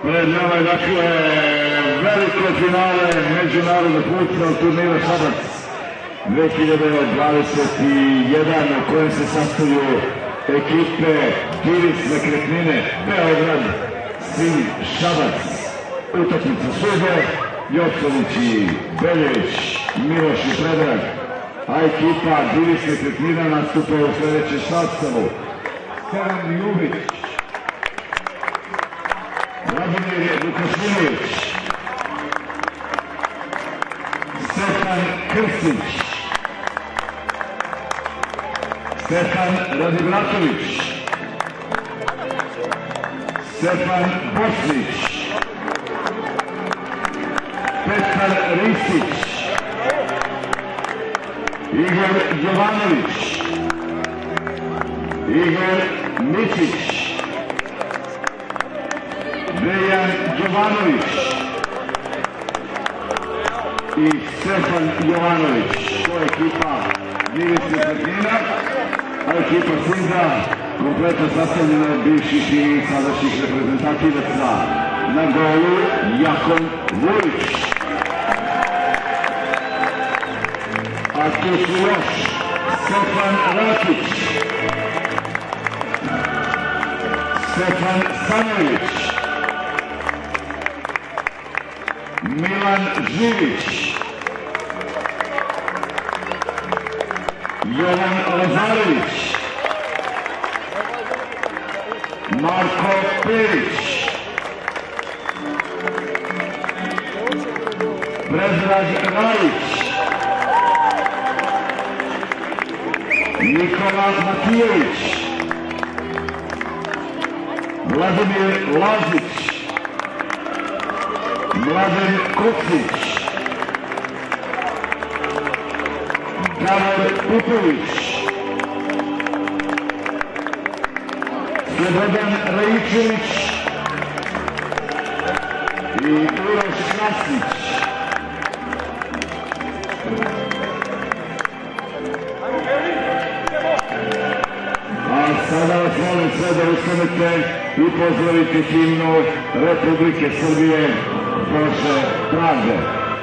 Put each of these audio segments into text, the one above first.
Pred nama je dakle veliko finale međunarodnog fudbalskog turnira Šabac 2021 u kojem se sastaju ekipe Divis Nekretnine, Beograd, Sinj, Šabac. Utakmica sude Jopsović i Beljević, Miloš i Predrag, a ekipa Divis Nekretnina nastupa u sledećem sastavu: Stevan Ljubić, Vladimir Vukašinović, Stefan Krstić, Stefan Radivratović, Stefan Bosnić, Petar Ristić, Igor Jovanović, Igor Mičić, Dejan Jovanović i Stefan Jovanović. To je ekipa Divis Nekretnina, a ekipa Sinja kompletno sastavljena od bivših i sadašnjih reprezentativaca. Na golu Jakon Vulić. A tu su još Stefan Rakić, Stefan Stanović, Milan Živić, Jovan Lazarević, Marko Perić, Predrag Rajić, Nikola Matijević, Vladimir Lazić, Mladen Kucić, Davor Pupović, Slobodan Rajičević i Uroš Krasnić. A sada vas molim sve da ustanete i pozdravite himnu Republike Srbije Bože pravde.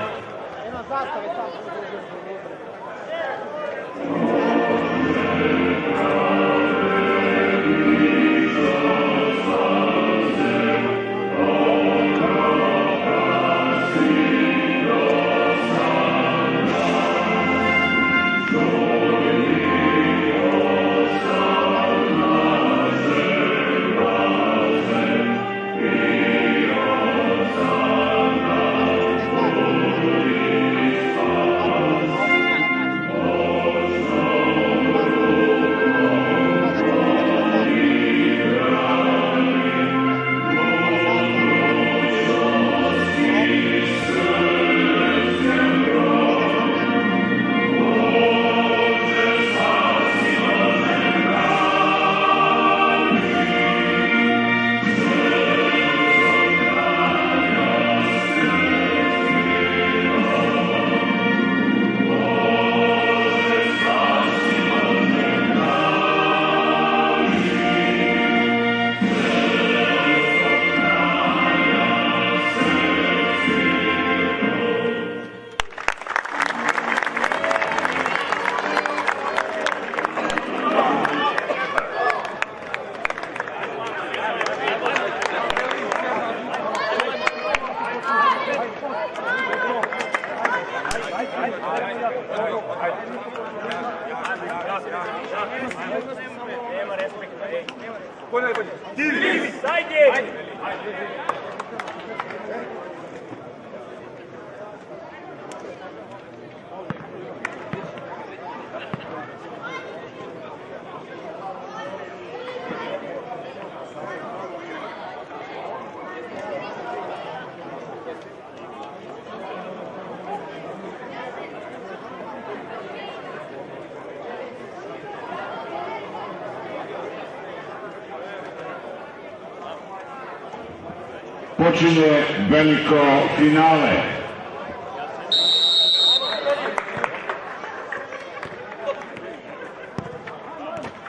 Počinje veliko finale.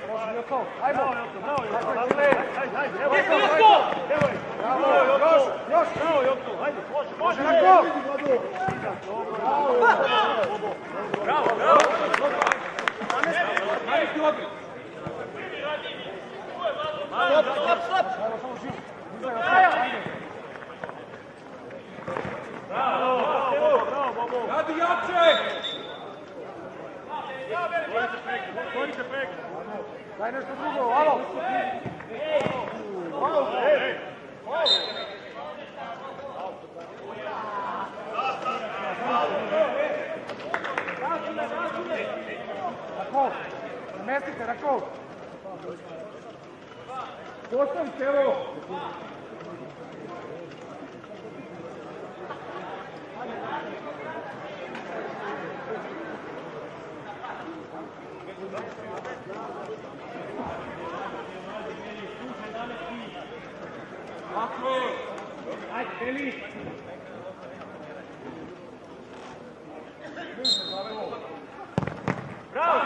Ajmo, bravo, Radi jače! Daj nešto drugo, alo! Rakov, namestite, Rakov! Postavite, evo! Ajde, Beli! Bravo!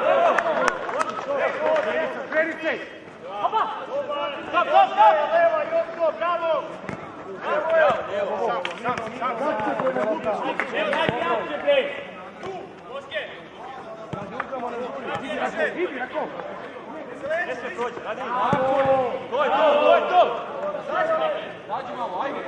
Kreni se! Opa! Stop! Evo, Joko, bravo! Idi, Rakov! To! Dađi malo, ajde!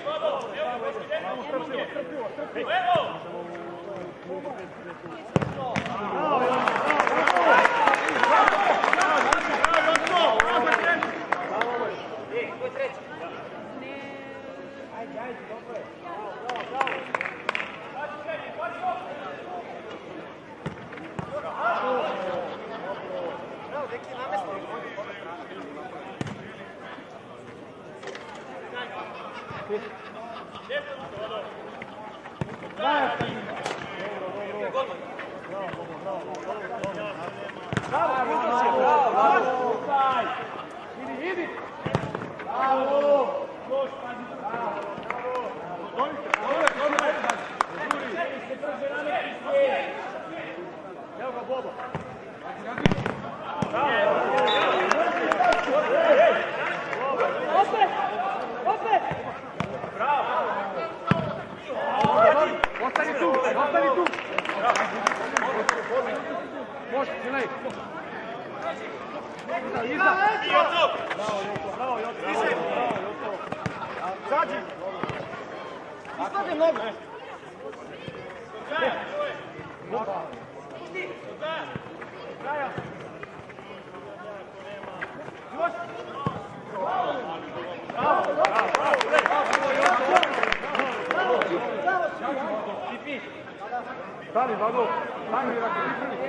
Stani, Vlado! Stani, Rakov!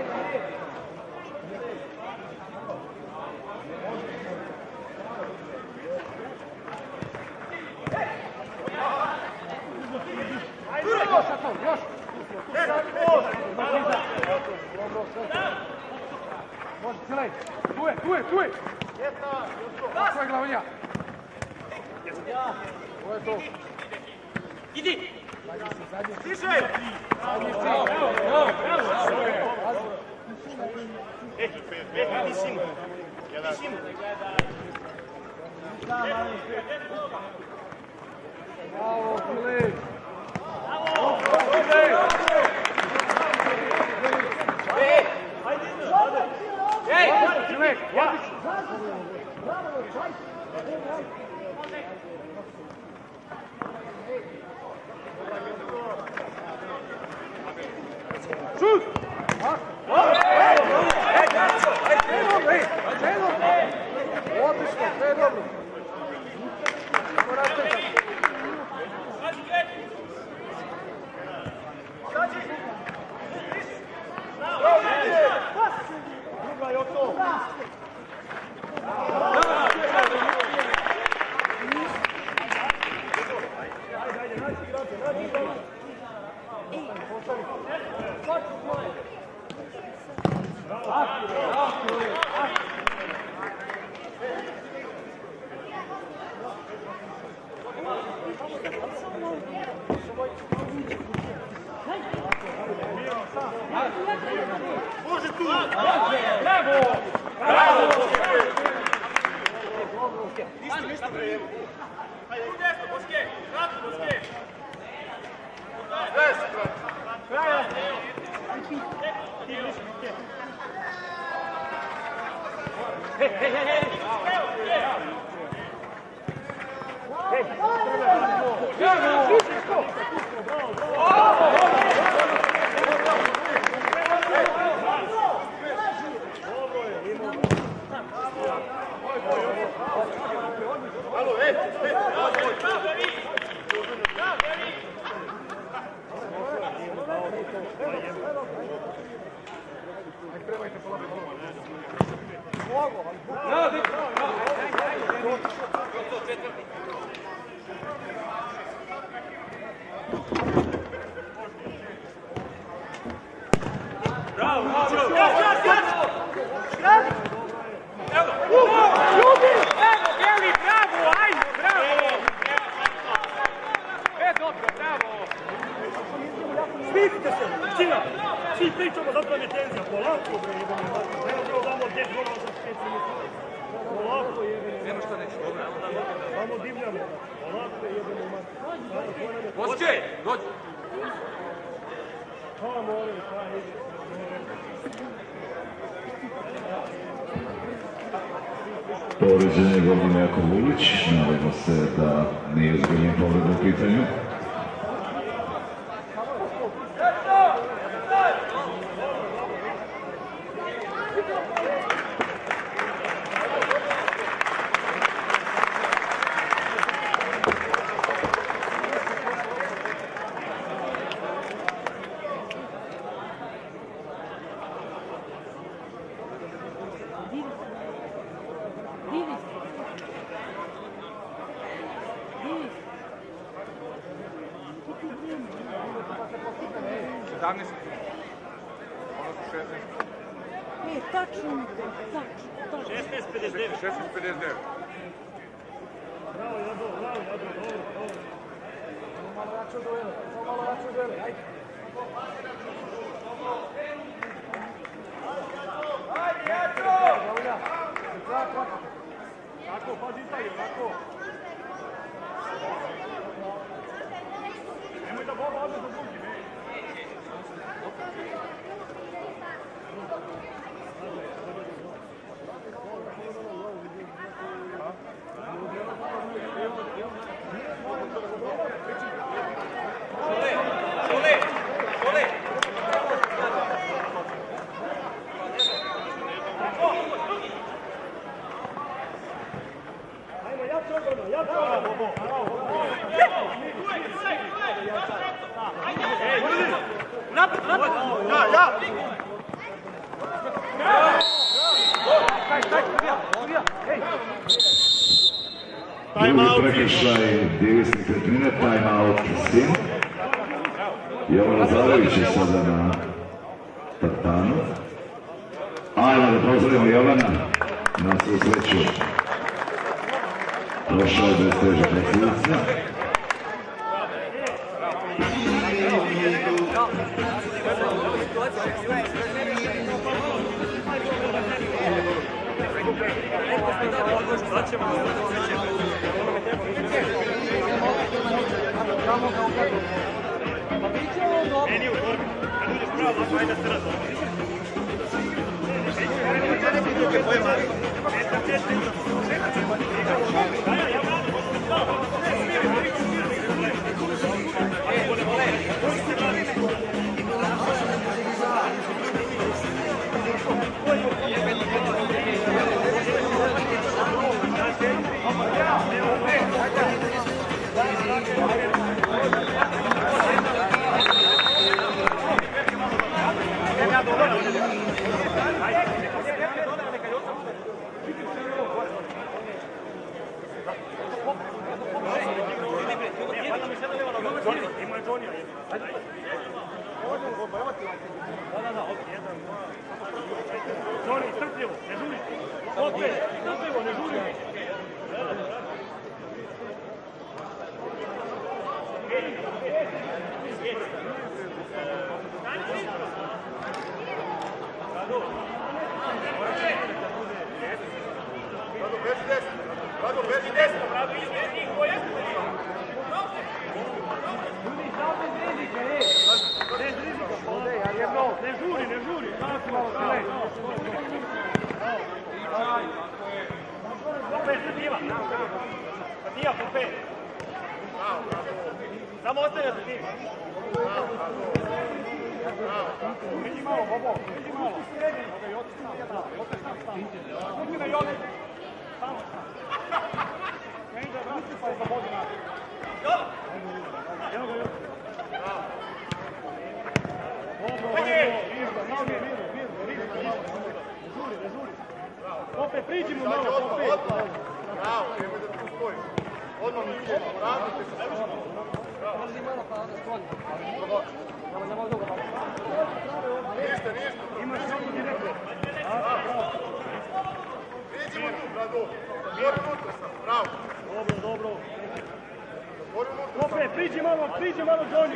Još! Može, Cilej! Tu je! Tako je, Glavonja! Ovo je to! Idi! Stiže! Bravo, Filip! Šut! Odlično, sve je dobro. Druga Joko! Može tu! Bravo! Bravo! Ništa vreme. Ajde, desno, Boske! Kratko, Boske! Smirite se, većina! Svi pričamo zato nam je tenzija, polako bre, jebamo mater. Nema damo 10 golova za 5 minuta. Polako jebamo. Nema što neće, dobro. Samo divljamo, polako jebamo mater. Poske, dođi! Pa molim, pa ide. Povređen je Gordon Jakovulić, nadamo se da nije izglednje povreda u pitanju. Tačno. 16:59. Bravo, Jadro, dobro. Malo jače od duela, ajde. Ajde, Jadro! Tako, pazi Italiju, tako. Nemoj da Boba ode do drugi, ne. Drugi prekršaj Divisne Kretvine, time-out Sin. Jovan Lazarević je sada na tartanu. Ajmo da pozdravimo Jovana na svu sreću. Prošao je bez teže posljedica. Meni u torbi, kad uđeš pravo, ako ajde se razvoj. Johnny, strpljivo, ne žuri. Opet, strpljivo, ne žuri. Bez rizika, bez rizika. Ne žuri, ne žuri. Opet se diva. Dija po 5. Samo ostaje za tim. Vidi malo, Bobo, vidi malo. Uzmi na Jovi. Samo sam. Ne ide vrati pa je za Bodina. Evo ga Jovi. Ne žuri. Opet priđi mu malo, opet. Bravo, nemoj da tu stojiš. Odmah mi je, radite se. Drži malo pa onda skloni. Ništa. Imaš samo direktno. Priđimo tu, Brado. Zatvori unutra sam, bravo. Dobro. Zatvori unutra sam. Opet, priđi malo, Johnny.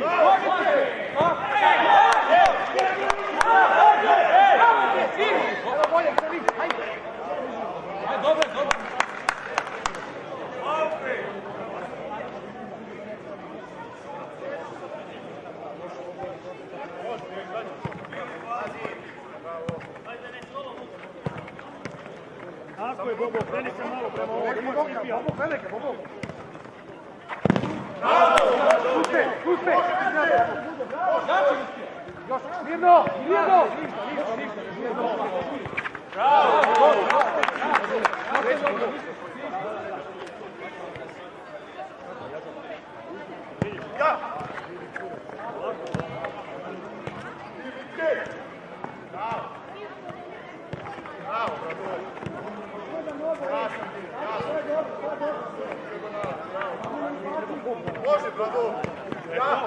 Evo bolje, ajde. Dobro. Tako je, Bobo, kreni se malo prema ovo. Bobo, velike, Bobo. Uspe! Još, mirno! Bravo! Ja! Bravo, može, Brado! Ja!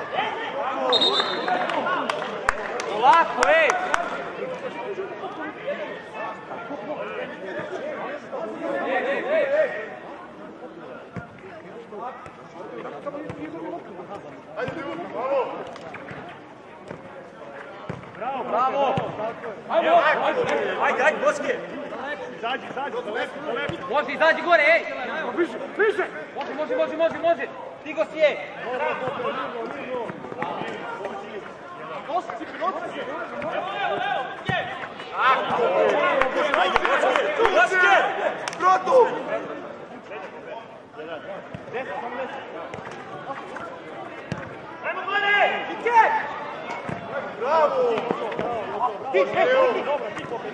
Lako, ej! Ajde, ljudi, malo! Bravo! Ajde, Boske! Izađi, za lepo. Može, izađi gore, ej! Više! Može! Ti go sije! Boske! Brado! Ajmo, Vlade! Ike! Bravo! Dobro, ti popet,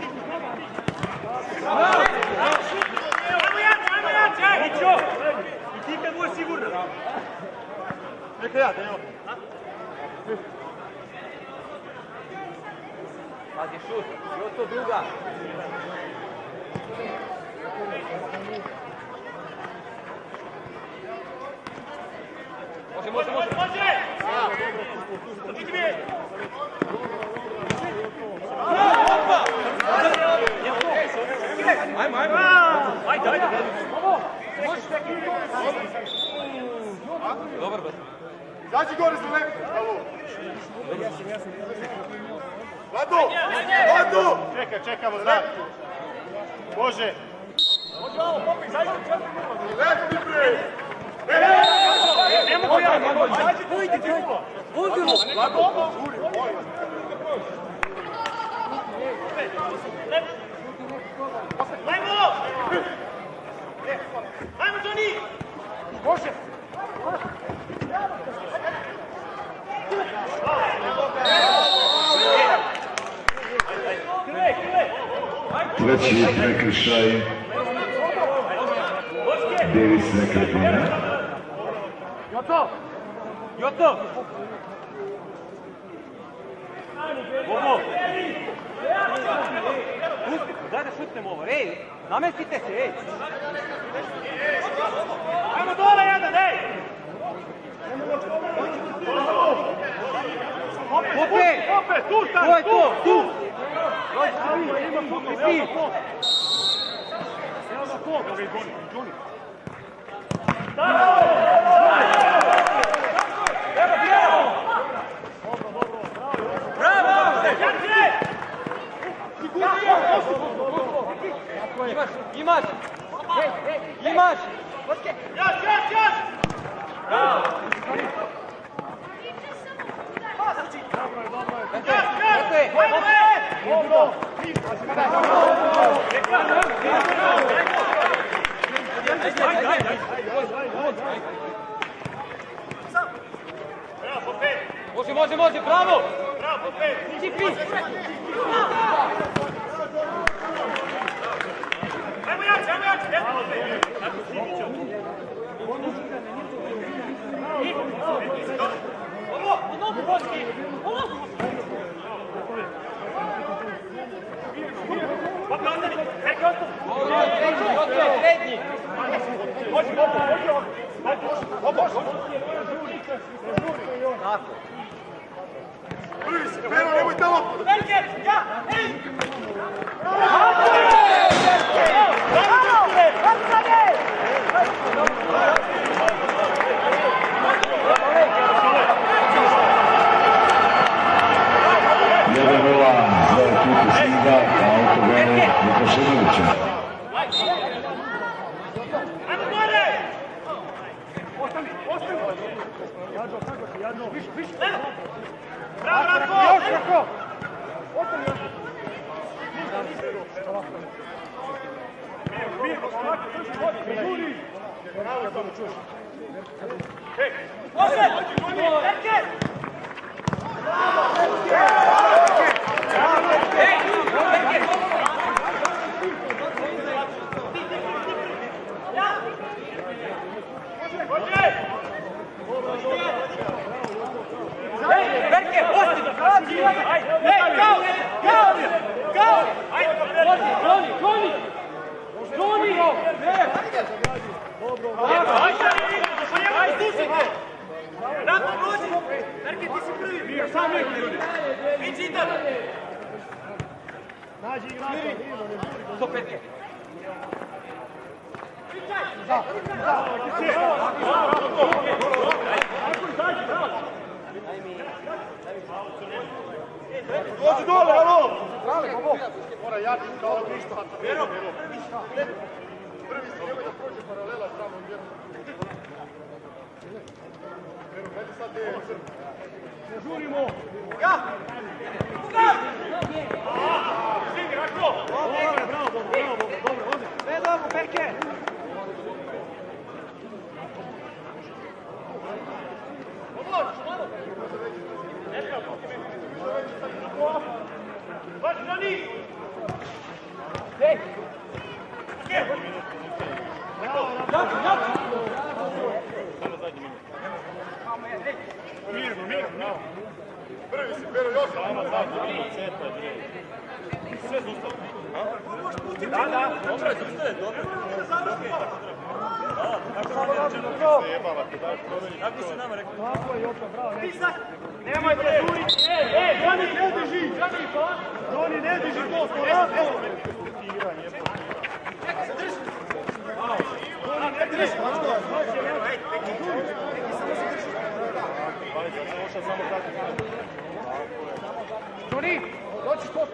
Ajmo jače! Ničo! I ti kad budeš sigurno. Neka ja, Dejo. Pazi, šut, još to druga. Može! Idi mi! Ajmo! Ajde! Dobar, bro. Izađi gore za lepo, bravo! Vlado! Čekamo, znak. Može ovo, popij, zađi. Lepo mi bre! Ne mogu ja, zađi, pojdi ti ulo. Vlado! Žuri, molim vas. Ajmo! Ajmo, Johnny! Može! Treći prekršaj. Davis Nekretina. Joto! Bobo! Daj da šutnemo ovo, ej! Namestite se, ej! Ajmo dole jedan, ej! Opet, tu stani, To je to, tu! Evo ga koga ga izgoni, Johnny. Imaš! Imaš! Jaš! Dobro je. Može, bravo! Bravo, pet! Čipi! Ajmo jače! Srednji! Tako. Pero, nemoj tamo! Dođi dole, alo! Mora jači kao ništa. Prvi si nemoj da prođe paralela tamo gdje. Hajde sad gdje je crno. Ne žurimo! Ja! Stigne, Rako! Bravo, ode! Sve dobro, Perke! Važi na njih! Ej! Mirno. Prvi si, Pero, još! Sve zustavno. Da. Dobro je, zustave, dobro. Tako se nama rekao. Tako je, Jota, bravo. Nemojte žuriti. Jani, ne diži. Jani, ne diži to. Joni, doći skok!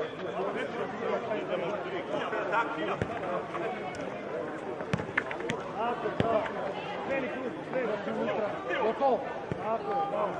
Kreni klub, kreni unutra. Gotovo! Tako je, bravo.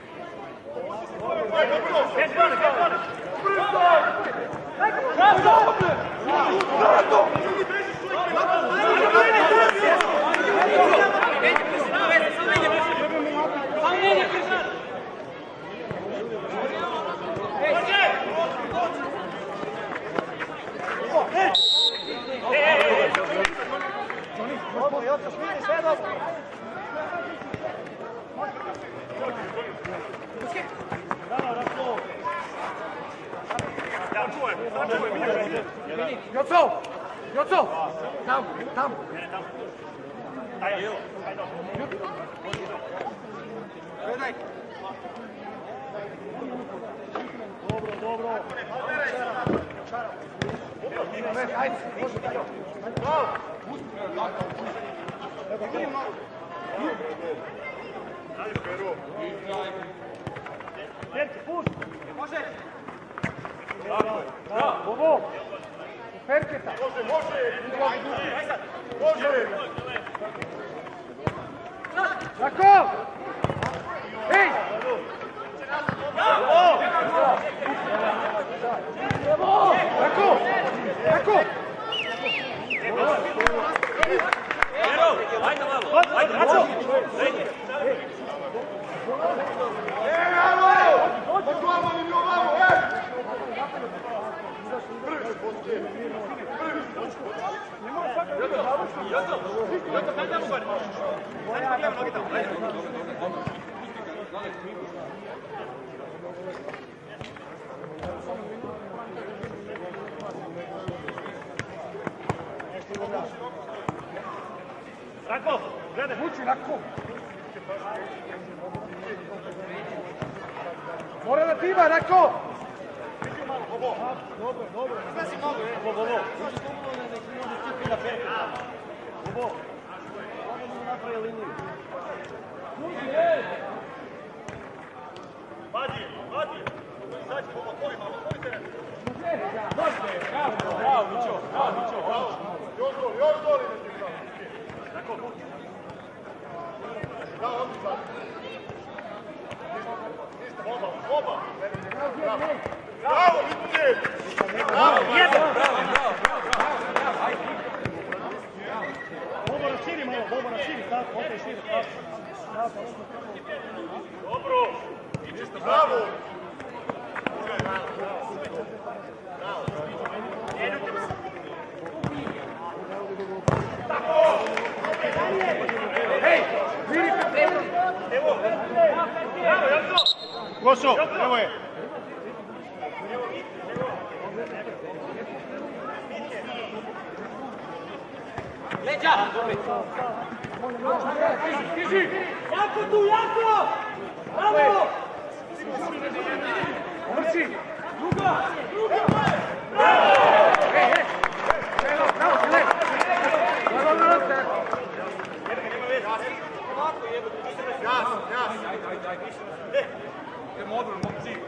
Joco! Tamo! Gledaj! Dobro. Ajde, može da Ajde, Pero! Perke, pusti! Može! Bobo! Perketa! Može! Jako! Ej! Rako, gledaj, muči Rako. Mora da ti ima, Rako! Dobro. Sve si mogu, Bobo. Bobo. Napravi liniju. Vadi. Izađi, Bobo, koji teren. Bravo, Mićo. Još doli da ti igra. Rako, Da, odličan. Oba. Bravo, Miće! Bravo, Bobo raširi malo, tako, opet širi, tako. dobro. Bravo. Košo, evo je. Leđa! Stiži! Jako tu, jako! Bravo! Vrci! Druga! Bravo! Bravo, idemo odmah, momci.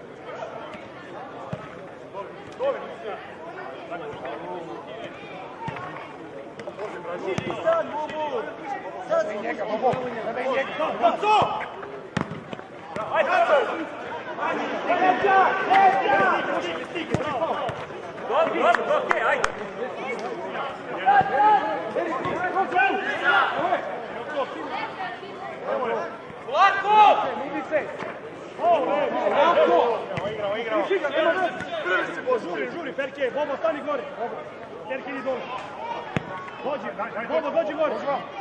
Sad, Bobo! Sad i njega, Bobo! Sada i njega! Baco! Ajde! Leđa! Dobro, okej, ajde! Lako! Žuri, Perke, Bobo, stani gore. Perke, idi dole. Dođi gore.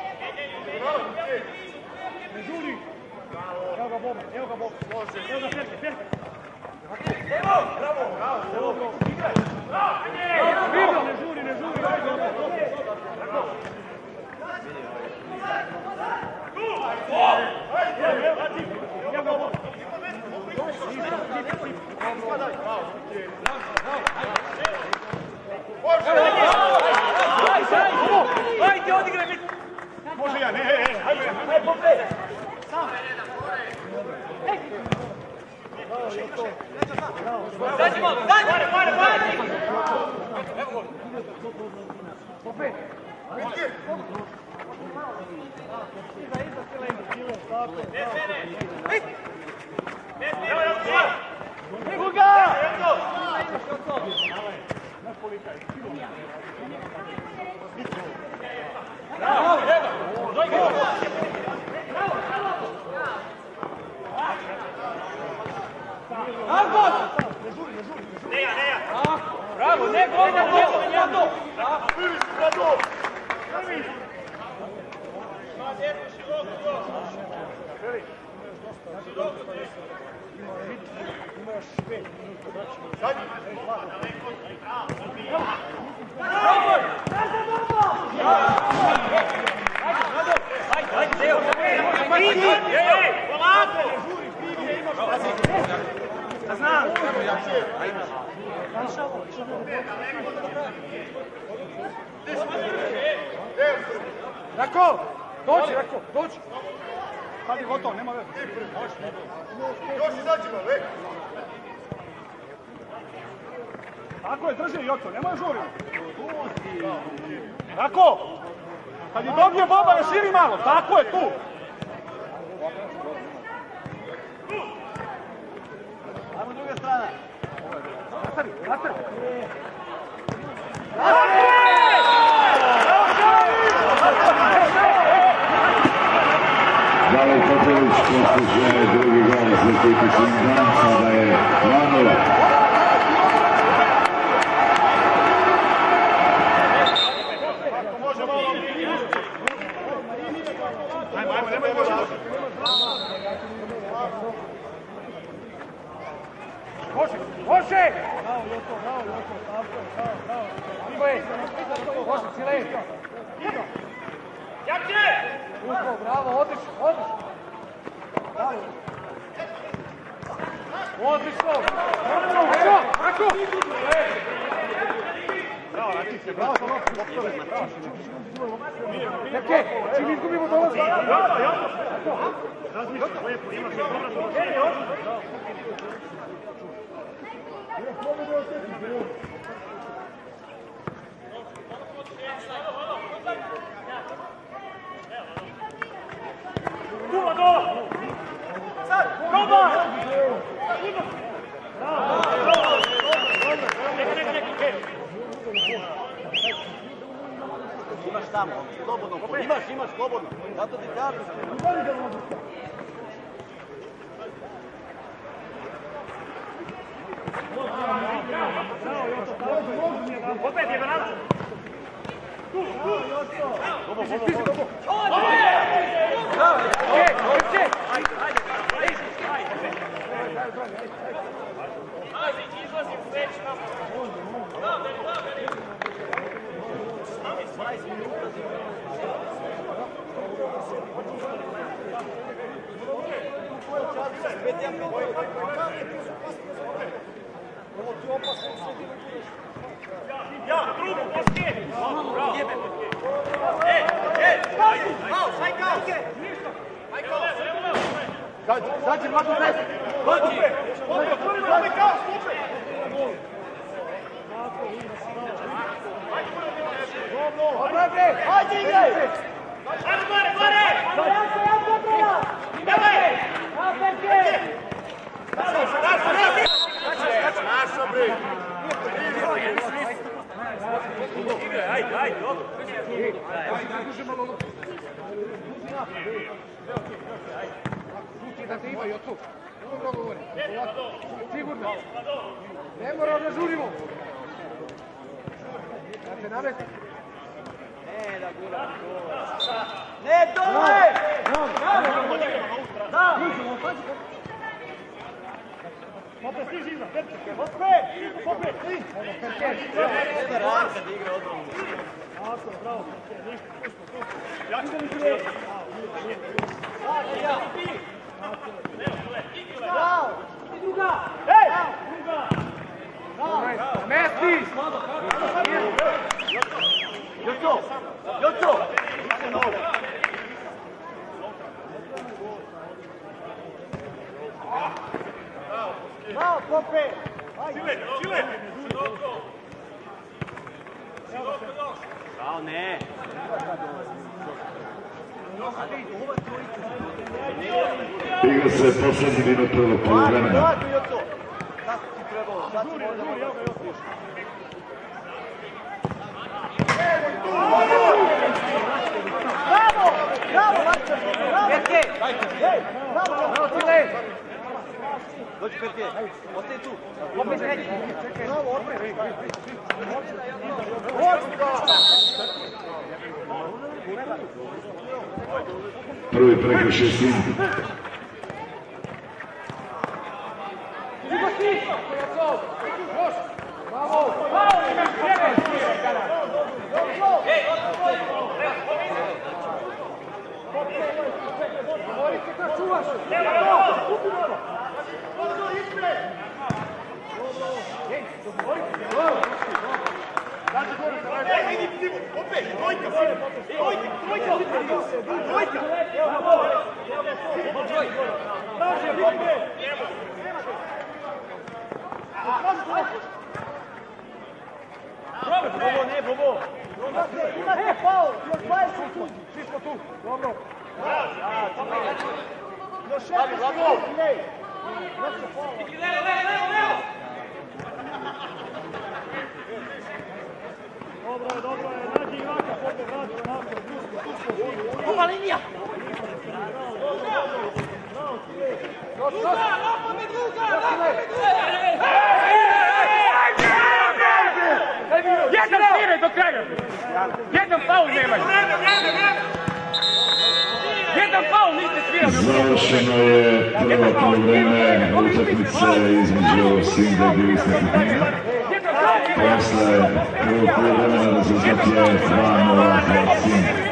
Ne žuri. Evo ga Bobo. Evo ga Perke. Evo, bravo. Igraj. Ne žuri. Evo ga Bobo. Ajde, odigraj mi! Može ja, ne, ajde, popre! Sam! Dađi malo, dađi! Evo go! Popre! Iza sile, tako. Evo ga! Bravo! Bravo, ne gol! Rako, dođi. Sad je gotovo, nema veze. Još izađi ga, već. Tako je, drži Joco, nemoj žuri. Rako, kad je dobio Boba, raširi malo, tako je tu. Ajmo druga strana. Nastavi. Dalej Kočević postiže drugi gol za ekipu Sindan, sada je 2:0. Ajmo, Može! Može! Može, Cilej! Jače! Usko, bravo, odlično, odlično! Bravo! Odlično! Ako! Bravo, Rakić se, bravo, Neke, čim izgubimo dolaz. Razmišljaj, lepo, imaš dobro to. Kuva do! Proba! Imaš tamo, slobodno, imaš slobodno, zato ti kažem. Opet je Bernardo! Ja, drugu, poskije! Sad će Mako bez! Ajde, igraj! Ajde, gore! Давай! Naša bre! Ajde, dobro. Da te imaju od tu. Dobro govori. Sigurno. Ne moramo da žurimo. Da se namesti. Ne, da gura. Ne, dole! Da! Opet stiži iza, opet! Treba Ranka da igra odbranu. Tako, bravo. Bravo! Druga! Ej! Mesti! Joco! Bravo, Pope! Čile! Bravo, ne! Igra se posljednji minut prvog poluvremena. Kako ti trebalo? Sad ti možda Bravo! Bravo, Marko! Bravo! Bravo, Cilej! Dođi, Perke! Ostaje tu! Opet sreći! Bravo, opet! Prvi prekršaj sin. Bravo! Govorite kad čuvaš! Opet, trojka! Bobo, ne, Bobo! Imate faul! Još 20 sekundi! Svi smo tu! Dobro! Još 6 sekundi! Dobro je, nađi igrača, opet vrati onako, Ova linija! Jedan sviraj do kraja! Jedan faul nemaju! Jedan faul niste svirali! Završeno je prvo poluvreme utakmice između Sinde i Divis Nekretnina. Posle prvog poluvremena rezultat je 2:0 za Sinde.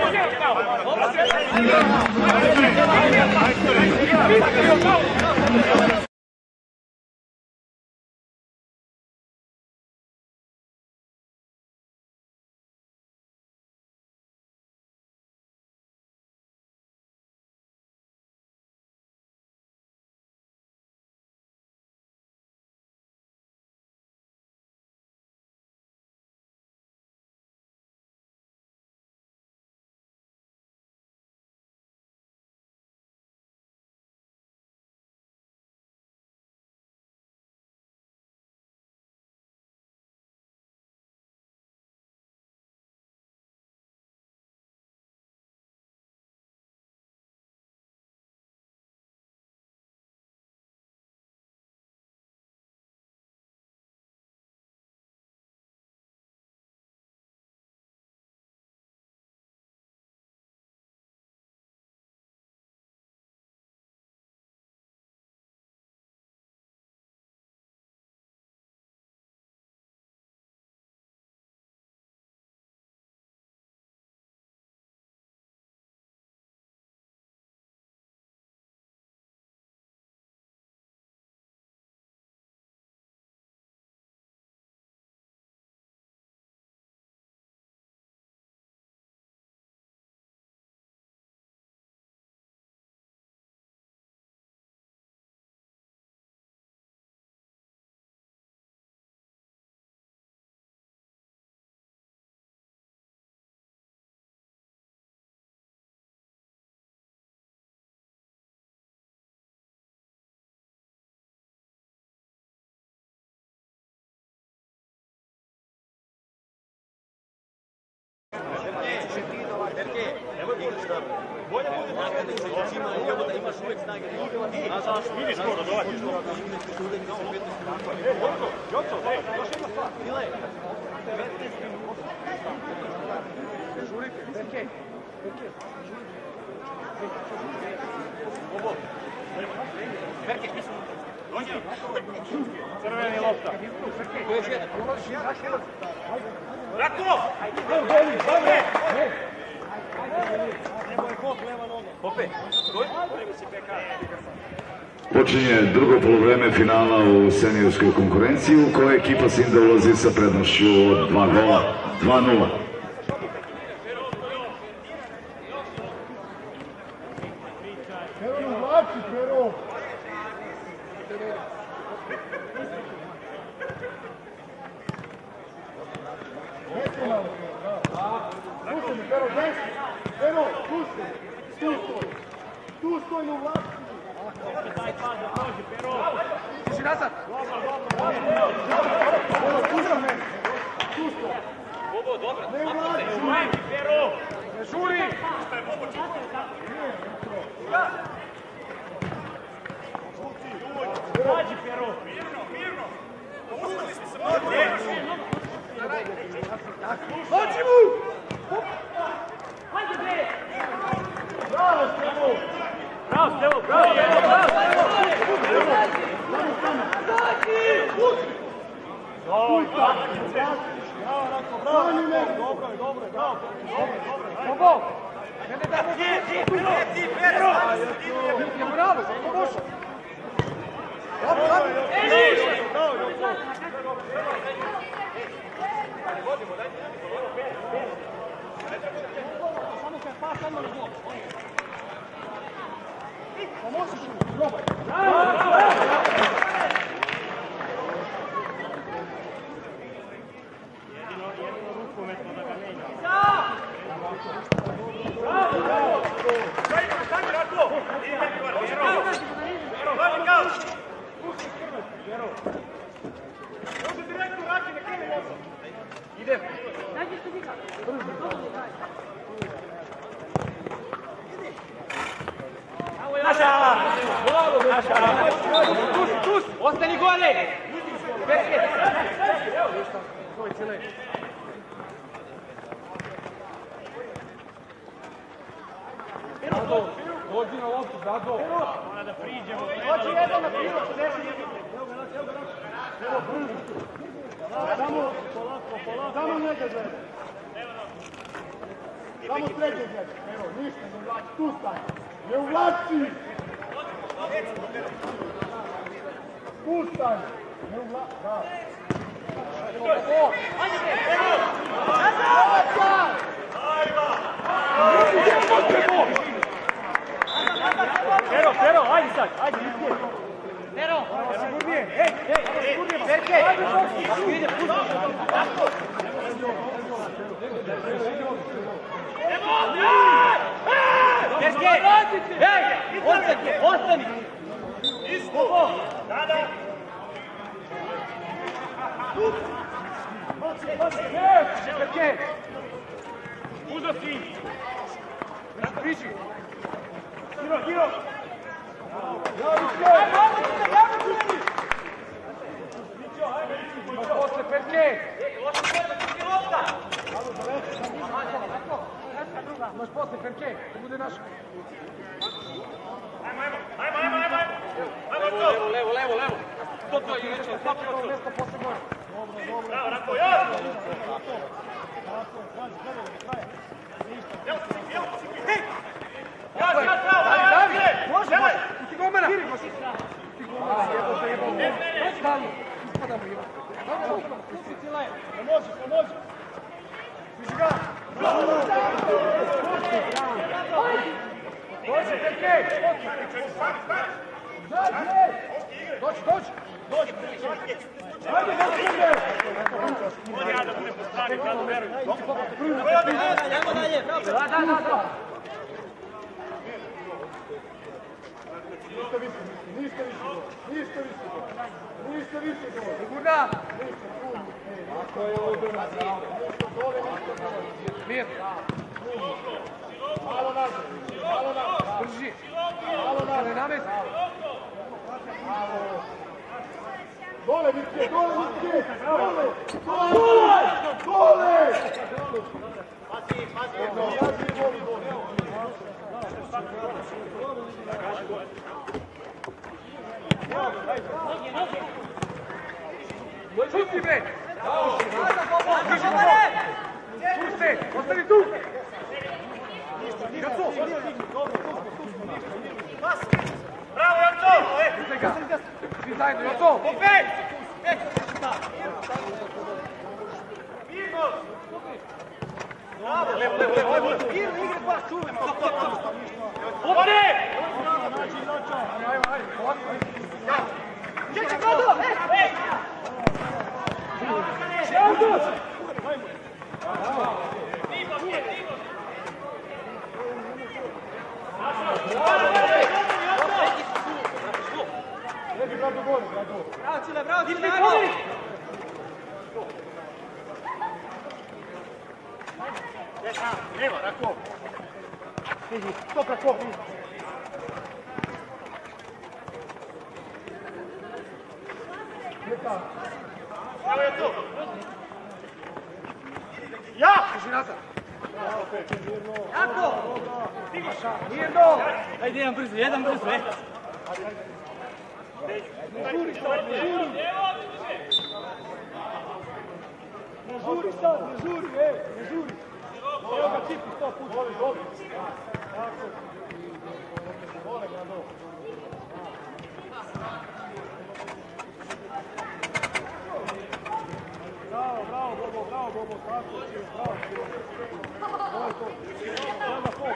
Bolje bude nakon učima, da imaš uvijek snage. Vidi skoro, dođi. Joco, još jedna stvar. Žurite, Berke. Berke, dođi. Crveni lopta. Ratko! Dobre! Počinje drugo poluvreme finala u seniorskoj konkurenciji u kojoj ekipa Sinda ulazi sa prednošću od 2 gola, 2:0. Tu stoj na vlasti. Tiši nazad. Tu stoj. Bobo, dobro. Ne vladi. Ne žuri. Dođi, Pero. Mirno. Pustili smo se. Dođi mu. Hajde, bre. Bravo, Stevo. Bravo, Stevo, bravo. Bobo! Ne damo bravo, pomošao! Samo kad pas, samo na gol. Pomošiš mu, probaj. Jedino rukometno da ga ne ima. Idem. Naša! Tu! Ostani gore! Dođi na loptu, Dado. Mora da priđemo. Dođi jedan na bilo, samo njega gleda. Samo srednje gleda. Evo, ništa, ne uvlači, tu stani. Ne uvlači! Tu stani. Ne uvlači, da. Pero, ajde sad, ajde, idje. Pero, sigurnije, sigurnije. Berke, ide, pusti. Berke, ostani. Isto. Da. Berke. Uzo si. Priči. Giro. Posle Berke. Imaš posle Berke, da bude naš. Ajmo. Levo. Stop mjesto posle gore. Bravo, Rako, ja! Može! Ti gomena! Ti gomena, jebo. Stalno, ispadamo jebo. Može. Viši ga! Dođi, Berke! Dođi! Ajde, On ja da budem po strani, kada verujem. Ajmo dalje, bravo. Da. Ništa više dole. Sigurna? Ako je ovo dobro. Mir. Malo nazad. Drži. Malo nazad. Namesti. Dole, Mitke. Dole! Šuti bre! Pusti! Ostani tu! Jaco! Bravo, Jaco! Pusti ga! Svi zajedno, Jaco! Opet! Bravo! Levo! Igre pa, čuvaj! Opet! Ajde! Čekaj, Godo! Ej! Bravo, Cile! Evo, Rako! Stop, Rako! Evo je to! Ja! Drži nazad! Jako! Mirno! Ajde, jedan brzo, Ne žuri sad, ne žuri! Evo ga Cipi 100 puta. Voli. Tako. Vole ga do. Bravo, Bobo, tako će, bravo. To je to. Treba to.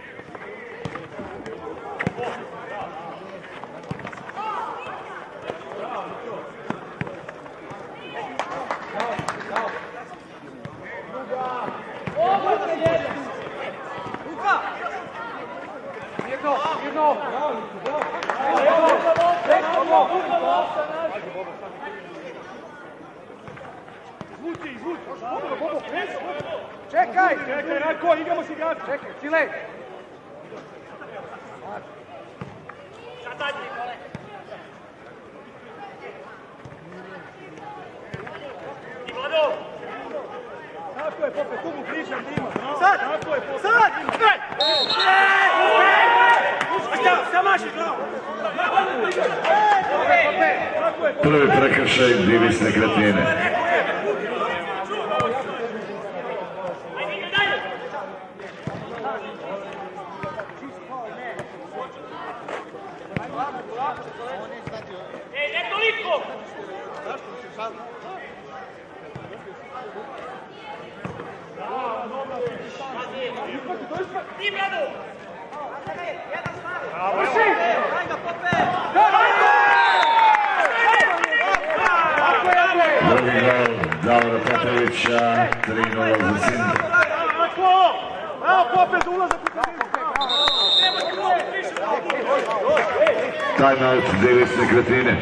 Mirno! Izvuci! Bobo, čekaj, Rako, igramo se igrati. Čekaj, Cile! Tako je, Pope, tu mu pričam da ima. Sad! Samaši glavu! Prvi prekršaj Divis Nekretnine. Ne toliko! Ti bradu! Drugi gol Davora Popovića, 3-0 za Sinda. Bravo, Pope, za ulazak u Time-out Divis Nekretnine.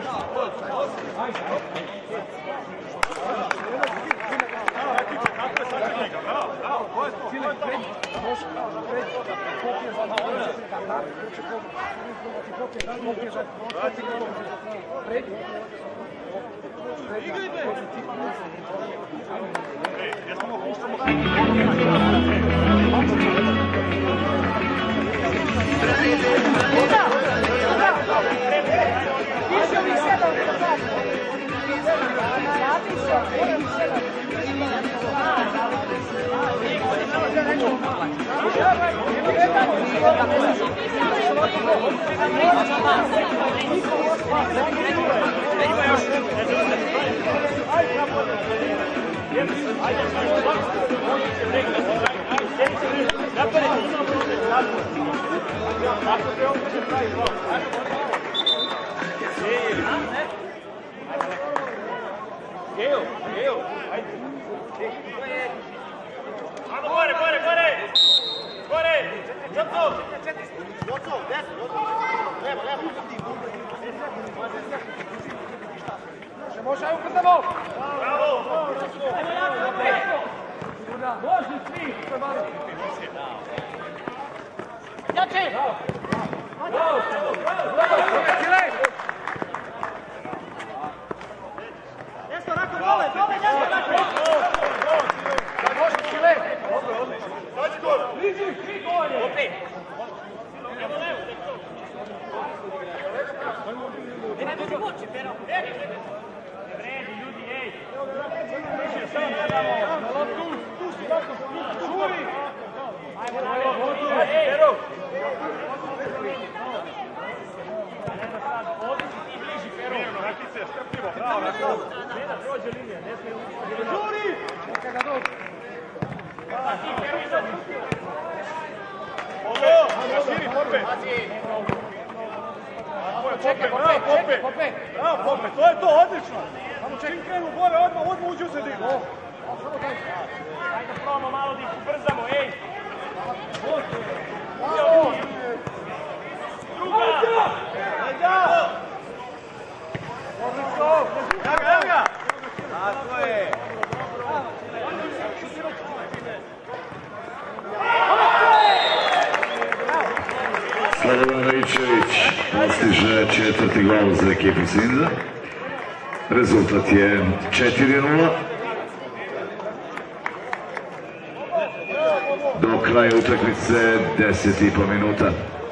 Bravo, Pope, to je to, odlično. Čim krenu gore, odmah uđi u sredinu. Ajde probamo malo da ih ubrzamo, ej! Evo ga! Tako je! Slobodan Raičević postiže 4. gol za ekipu Sinda. Rezultat je 4-0. Do kraja utakmice 10,5 minuta.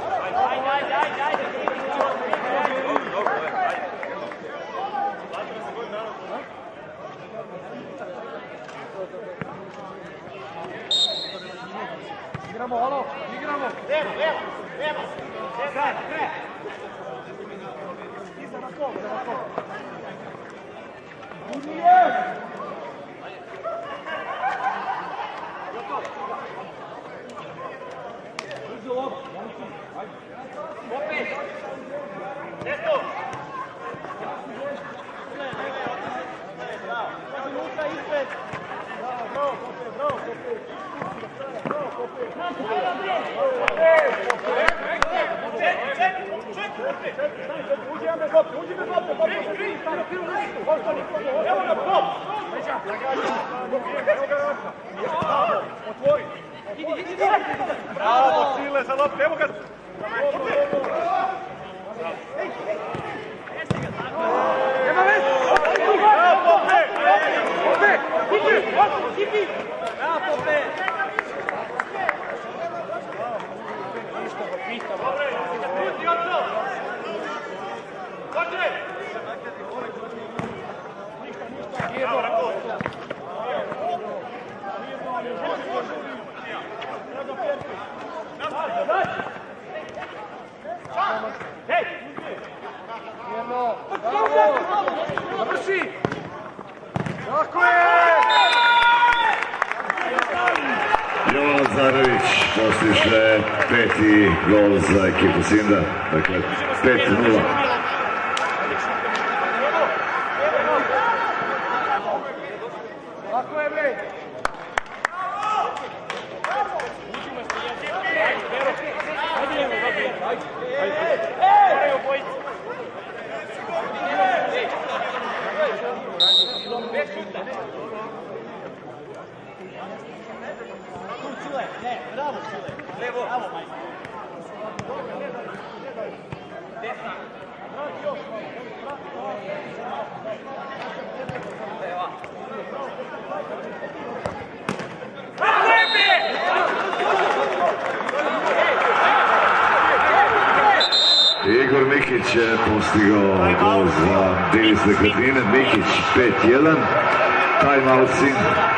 Igramo, alo, igramo! Levo! Kraj! Iza na kol, Bravo, Sile, za loptu, evo ga! Nema već! Bravo, Pope! Pope! Hipi! Bravo, Pope! Ništa ga pita, Završi! Tako je! Jovan Zarović postiže 5. gol za ekipu Sinda, dakle 5-0. Tako je, bre! Igor Mikić je postigao gol za Divis Nekretnine. Mikić 5-1. Time out Sinda.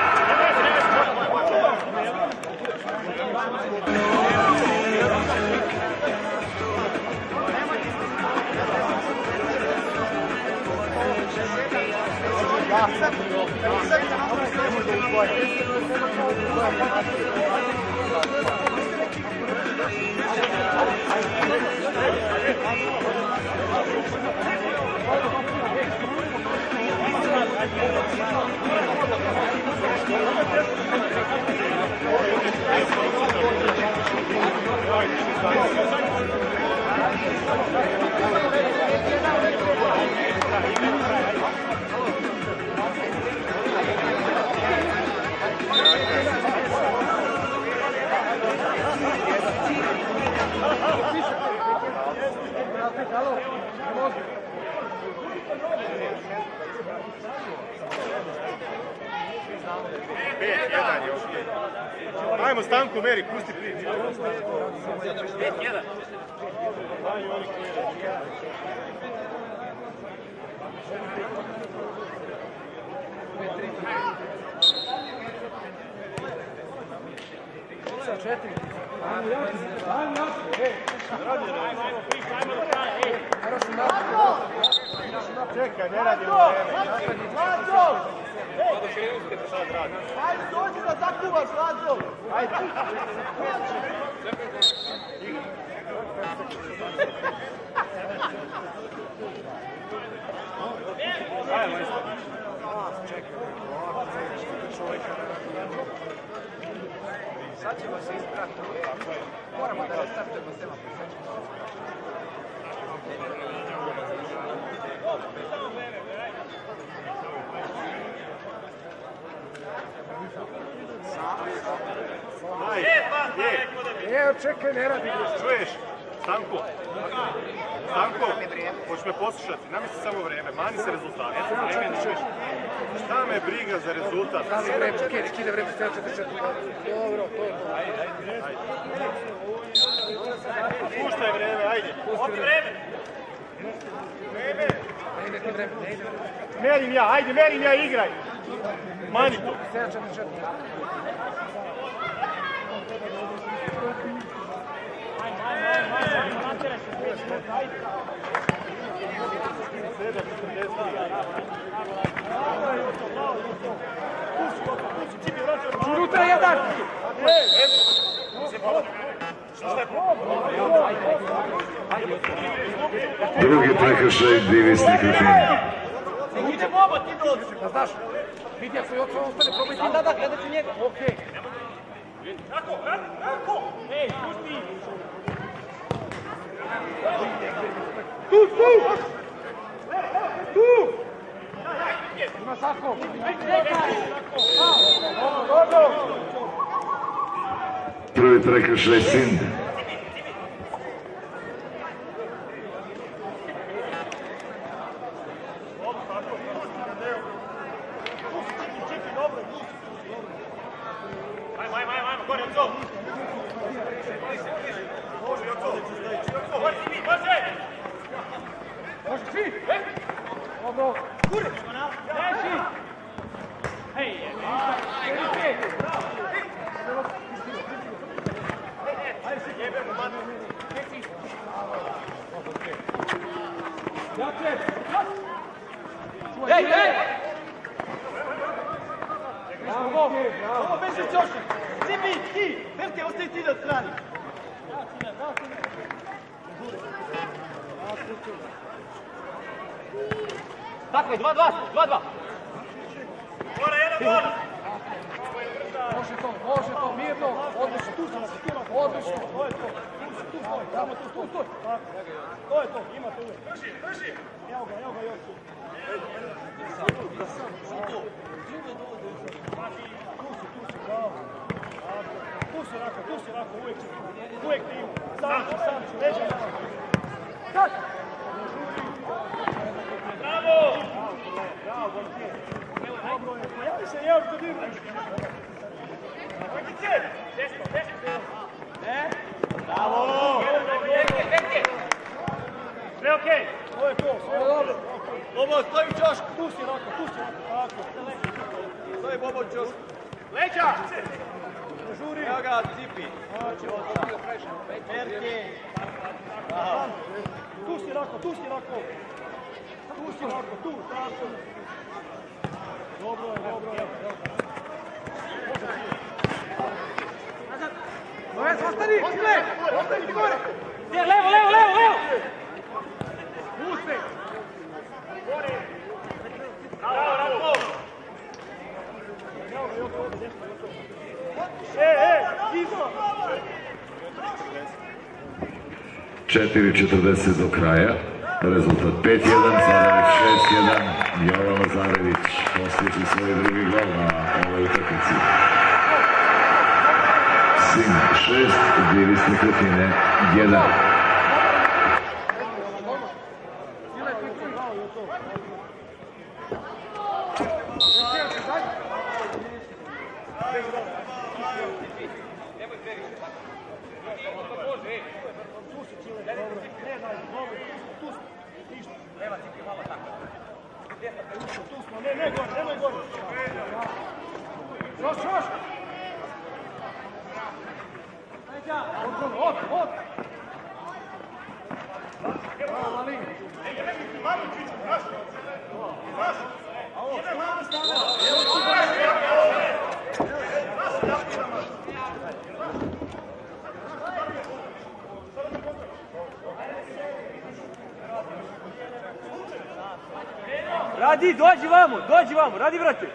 Ajmo Stanko, Meri, pusti priču. 5-1. Čekaj, ne radimo vreme. Ajde, dođi da zakuvaš, Lazo! Ajde! Sad ćemo se isprati. Moramo da restartujemo semafor. Evo, čekaj, ne radi. Čuješ? Stanko. Stanko, hoćeš me poslušati? Namisli samo vreme, mani se rezultat. Šta me briga za rezultat? Čekaj, nek ide vreme, 7-4-4. Dobro, to je to. Puštaj vreme, ajde. Ovdje vreme. Vreme. Ne ide ti vreme, ne ide vreme. Merim ja, ajde, merim ja, igraj. Mani to. 7-4-4. Unutra jedan! Drugi prekršaj Divis Nekretnine. Idemo oba, ti dođi. Da znaš, vidi ako je otvor ostane, probaj ti. Da, gledat ću njega. Okej. Kako? Ej, pusti! Tu! Ima Sako! Prvi prekršaj Sinda. Ajmo, gore od zov! Može svi! Dobro! Kure! Neši! Ovo beži Ćošak! Cipi, ti! Berke, ostaje ti da strani! Tako je, 2-2! Mora, jedan gol! Može to, mirno, odlično, tu sam, odlično, to je to, tu stoj, tamo tu stoj, to je to, ima to uvijek. Drži! Evo ga još tu. Tu si Rako, uvijek ti ima, sam ću, leđa nama. Sad! Bravo! Bravo, Borke. Dobro je, pojavi se, evo što divno. Bravo! Sve okej! To je to, sve dobro. Bobo, stoji Ćošak! Tu si Rako, tako. Stoji Bobo Ćošak! Leđa! Ne žuri. Evo ga, Cipi! Berke! Tu si Rako. Tu, tako. Dobro je. Ostani gore! Levo! Pusti! Bravo! Izo! 4:40 do kraja. Rezultat 5:1, Zarević 6:1. Jovan Lazarević postiže svoj drugi gol na ovoj utakmici. Sin 6, Divis Nekretnine 1. Nemoj gore. Još. Od. Bravo, Malin. Radi, dođi vamo, radi brate!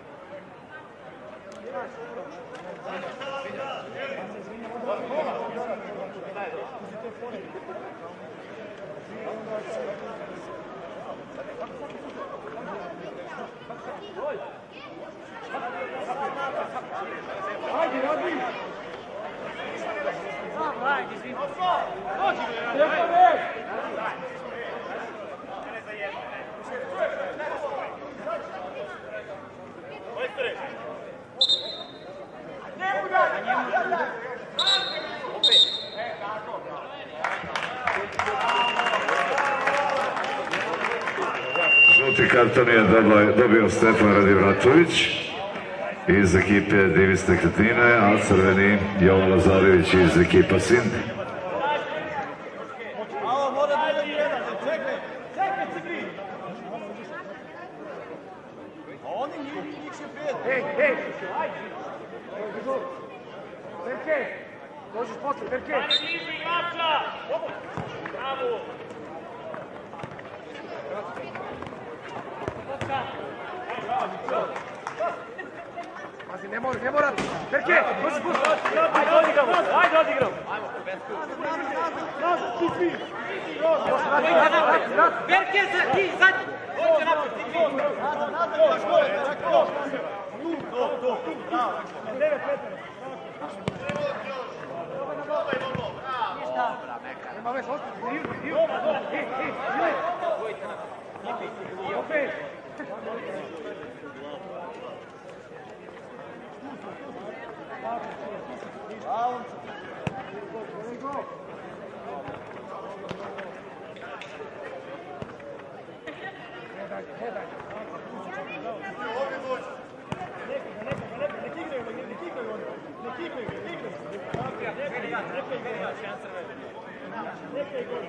Ajde, radi! Žuti karton je dobio Stefan Radivratović iz ekipe Divis Nekretnine, a crveni Jovan Lazarević iz ekipa Sind. Ovo mora biti jedan, čekaj Cipi! A oni njih će prijeti. Ej! Berke! Dođeš posle, Berke! Bravo! Pazi, ne mora! Berke! Dođeš posle! Ajde odigramo! Nazad, Cipi! Berke, ti, zadnji! Dođe napred, Cipi! Tu! 9 metara! Nema već, ostati! Dio! Opet!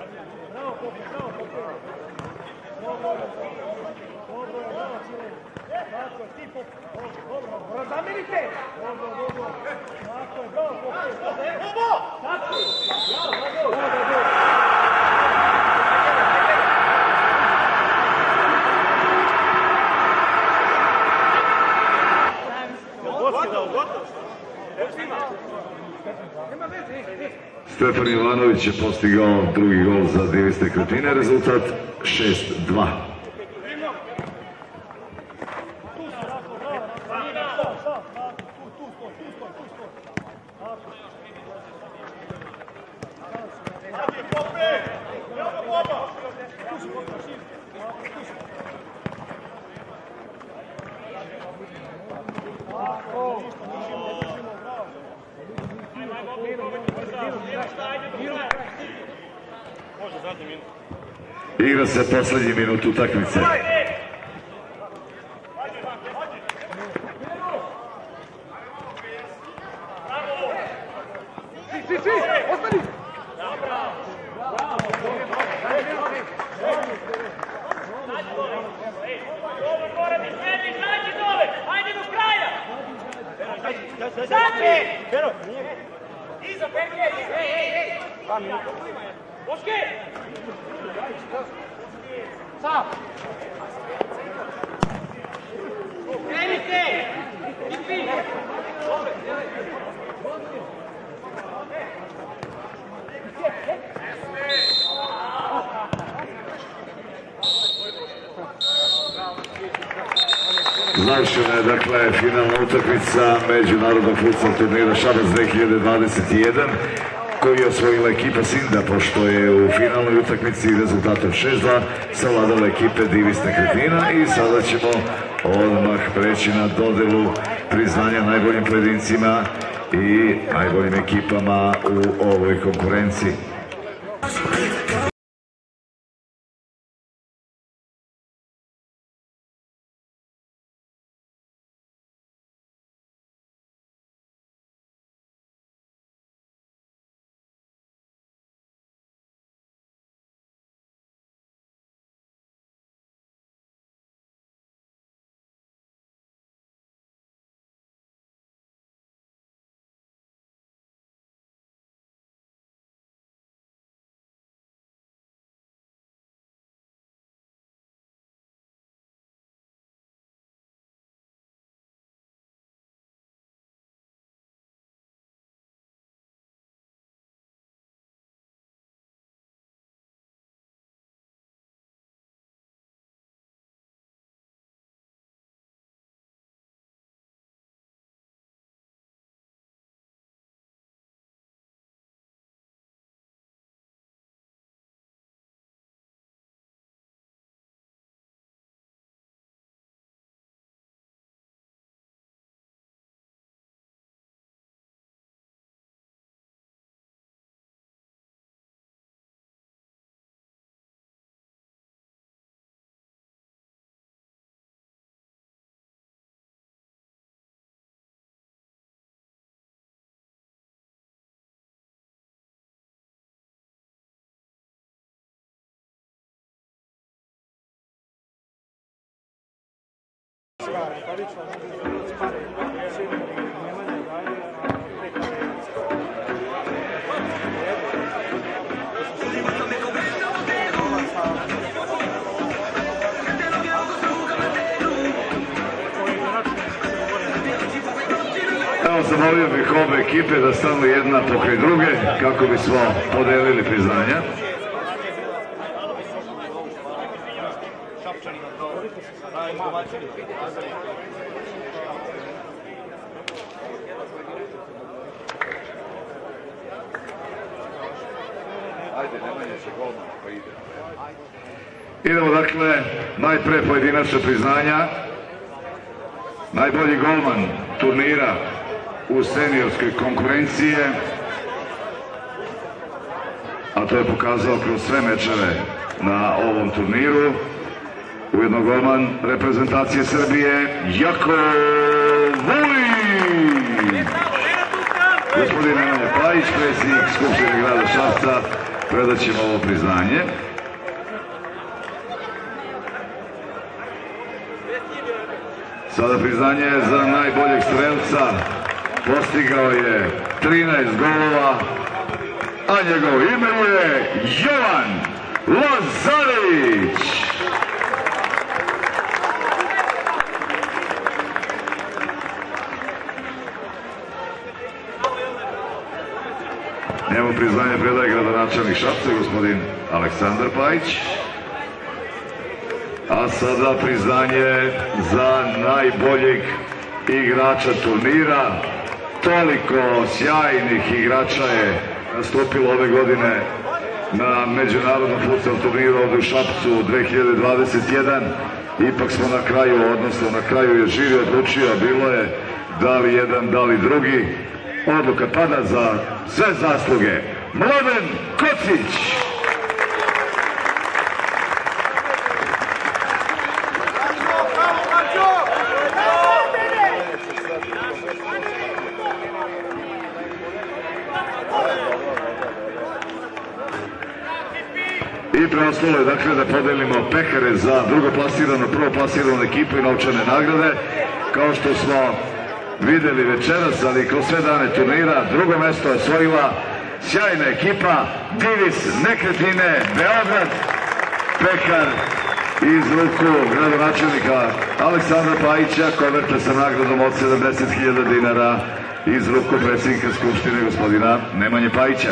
Bravo, Tako je, ti dobro, zamenite! Dobro. Tako je, bravo, tako je. Stefan Jovanović je postigao drugi gol za Divis Nekretnine, rezultat 6-2. Igra se poslednji minut utakmice. Završena je dakle finalna utakmica međunarodnog futsal turnira Šabac 2021 koju je osvojila ekipa Sinda, pošto je u finalnoj utakmici rezultatom 6-2 savladala ekipe Divis Nekretnina. I sada ćemo odmah preći na dodelu priznanja najboljim pojedincima i najboljim ekipama u ovoj konkurenciji. Evo, zamolio bih obe ekipe da stanu jedna pokraj druge kako bismo podelili priznanja. Idemo dakle, najpre pojedinačna priznanja. Najbolji golman turnira u seniorskoj konkurenciji, a to je pokazao kroz sve mečeve na ovom turniru. Ujedno golman reprezentacije Srbije, Jako Vujić. Gospodin Nemanja Pajić, predsjednik Skupštine grada Šapca, predat ćemo ovo priznanje. Sada priznanje za najboljeg strelca. Postigao je 13 golova, a njegovo ime je Jovan Lazarić. Njemu priznanje predaje gradonačelnik Šapca, gospodin Aleksandar Pajić. A sada priznanje za najboljeg igrača turnira. Toliko sjajnih igrača je nastupilo ove godine na međunarodnom futsal turniru ovdje u Šapcu 2021. Ipak smo na kraju, odnosno na kraju je žiri odlučio, bilo je da li jedan, da li drugi. Odluka pada za sve zasluge. Mladen Kocić. I preostalo je dakle da podelimo pekare za drugoplasiranu, prvoplasiranu ekipu i novčane nagrade. Kao što smo videli večeras, ali kroz sve dane turnira, drugo mesto je osvojila sjajna ekipa Divis Nekretnine Beograd. Pekar iz ruku gradonačelnika Aleksandra Pajića, konverta sa nagradom od 70.000 dinara iz ruku predsjednika Skupštine gospodina Nemanje Pajića.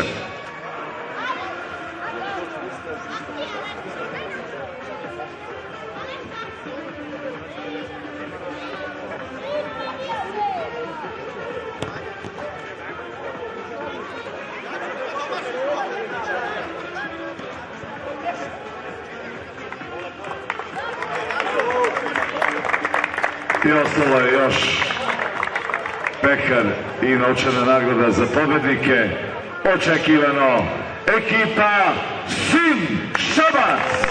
I ostalo je još pekar i novčana nagrada za pobednike. Očekivano ekipa Sim Šabac.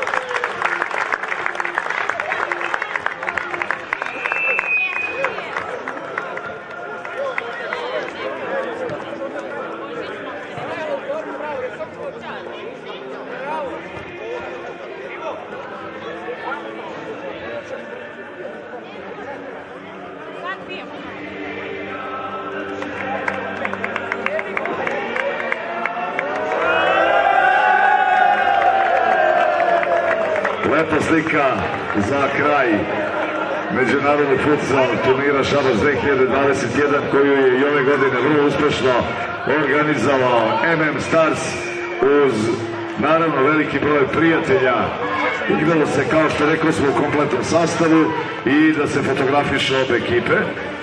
Lepa slika za kraj međunarodnog futsal turnira Šabac 2021 koju je i ove godine vrlo uspešno organizovao MM Stars uz naravno veliki broj prijatelja. Igralo se, kao što rekao smo, u kompletnom sastavu i da se fotografiše obe ekipe.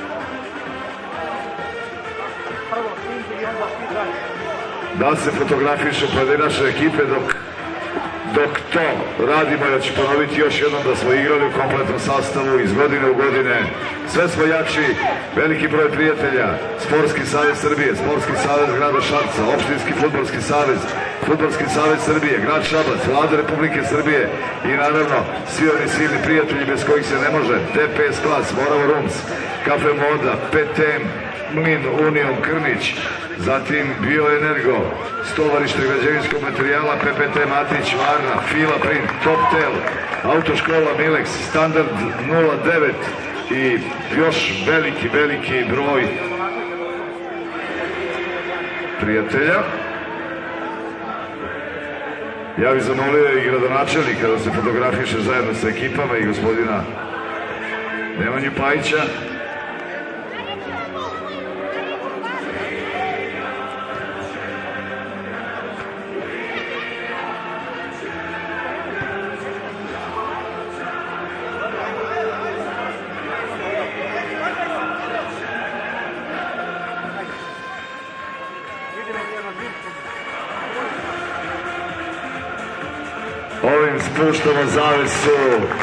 Da se fotografiše pojedinačne ekipe dok to radimo, ja ću ponoviti još jednom da smo igrali u kompletnom sastavu iz godine u godine. Sve smo jači, veliki broj prijatelja, Sportski savez Srbije, Sportski savez grada Šapca, Opštinski fudbalski savez, Fudbalski savez Srbije, grad Šabac, Vlada Republike Srbije i naravno svi oni silni prijatelji bez kojih se ne može. DPS Klas, Morava Rums, Kafe Moda, PTM, Mlin, Union, Krnić, zatim Bioenergo, Stovarište građevinskog materijala, PPT Matić, Varna, Fila Print, Toptel, Autoškola Milex, Standard 09 i još veliki broj prijatelja. Ja bih zamolio i gradonačelnika da se fotografiše zajedno sa ekipama i gospodina Nemanju Pajića. Ovim spuštamo zavesu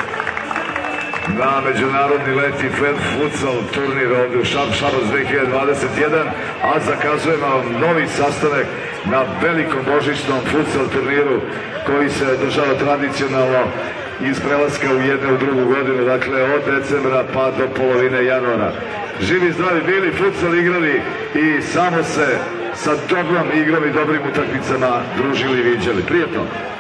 na međunarodni leti futsal turnir ovdje u Šabac 2021, a zakazujemo novi sastanak na velikom božićnom futsal turniru koji se održava tradicionalno iz prelaska u jednu u drugu godinu, dakle od decembra pa do polovine januara. Živi zdravi bili, futsal igrali i samo se sa dobrom igrom i dobrim utakmicama družili i viđali. Prijetno!